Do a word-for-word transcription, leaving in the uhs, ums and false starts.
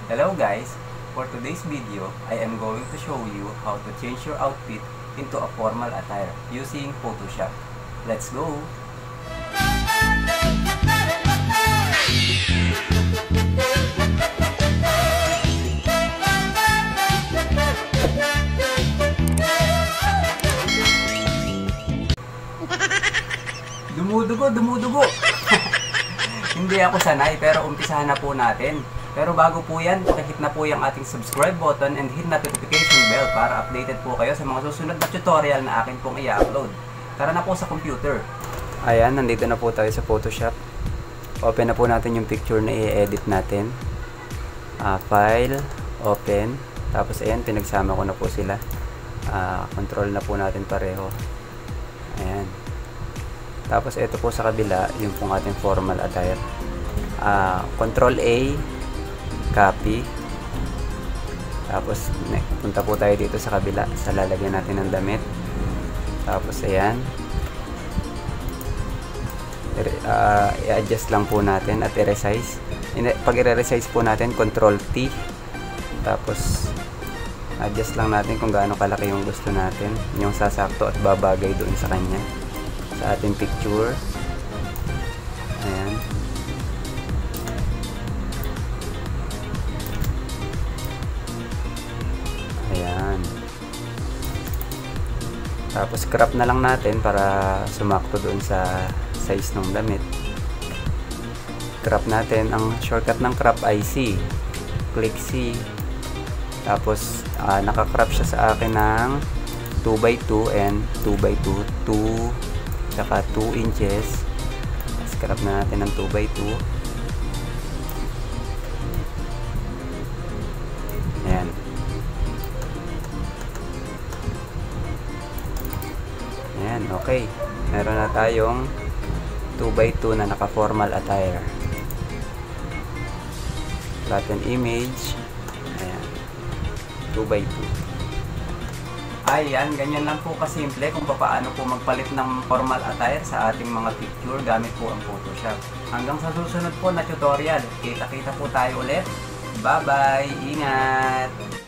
Hello guys! For today's video, I am going to show you how to change your outfit into a formal attire using Photoshop. Let's go! Dumudugo, dumudugo! Hindi ako sanay pero umpisahan na po natin. Pero bago po yan, pakihit na po yung ating subscribe button and hit notification bell para updated po kayo sa mga susunod na tutorial na akin pong i-upload. Tara na po sa computer. Ayan, nandito na po tayo sa Photoshop. Open na po natin yung picture na i-edit natin. Uh, file, open. Tapos ayan, pinagsama ko na po sila. Uh, control na po natin pareho. Ayan. Tapos ito po sa kabila, yung pong ating formal attire. Uh, control A, copy. Tapos punta po tayo dito sa kabila sa lalagyan natin ng damit. Tapos ayan, uh, i-adjust lang po natin at i-resize. Pag i-resize po natin, control T. Tapos adjust lang natin kung gaano kalaki yung gusto natin, yung sasakto at babagay doon sa kanya, sa ating picture. Ayan. Ayan. Tapos crop na lang natin para sumakto doon sa size ng damit. Crop natin. Ang shortcut ng crop ay C. Click C. Tapos uh, naka-crop siya sa akin ng two by two and two by two. two saka two inches. Tapos crop na natin ng two by two. Ayan. Ayan, okay. Meron na tayong two by two na naka-formal attire. Flatten image. Ayan. two by two. Ayan, ganyan lang po kasimple kung paano po magpalit ng formal attire sa ating mga picture gamit po ang Photoshop. Hanggang sa susunod po na tutorial. Kita-kita po tayo ulit. Bye-bye! Ingat!